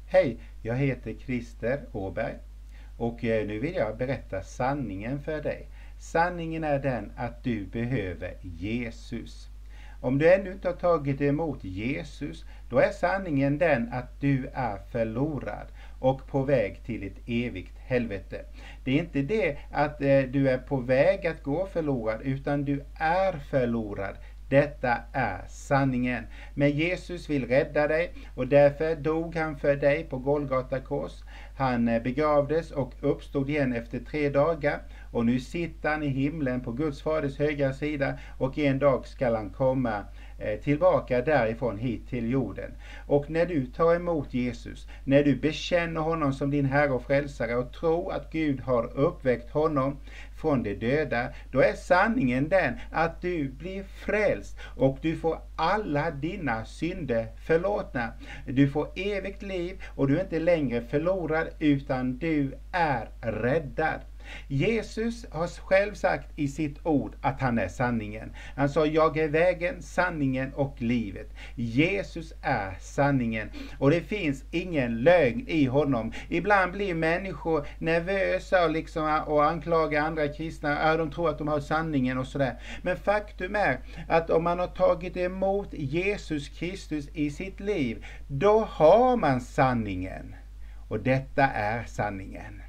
Hej, jag heter Christer Åberg och nu vill jag berätta sanningen för dig. Sanningen är den att du behöver Jesus. Om du ännu inte har tagit emot Jesus, då är sanningen den att du är förlorad och på väg till ett evigt helvete. Det är inte det att du är på väg att gå förlorad, utan du är förlorad. Detta är sanningen. Men Jesus vill rädda dig och därför dog han för dig på Golgata kors. Han begravdes och uppstod igen efter 3 dagar. Och nu sitter han i himlen på Guds faders högra sida och en dag ska han komma tillbaka därifrån hit till jorden. Och när du tar emot Jesus, när du bekänner honom som din Herre och frälsare och tror att Gud har uppväckt honom från de döda, då är sanningen den att du blir frälst och du får alla dina synder förlåtna. Du får evigt liv och du är inte längre förlorad utan du är räddad. Jesus har själv sagt i sitt ord att han är sanningen. Han sa, jag är vägen, sanningen och livet. Jesus är sanningen och det finns ingen lögn i honom. Ibland blir människor nervösa och anklagar andra kristna. De tror att de har sanningen och sådär. Men faktum är att om man har tagit emot Jesus Kristus i sitt liv, då har man sanningen. Och detta är sanningen.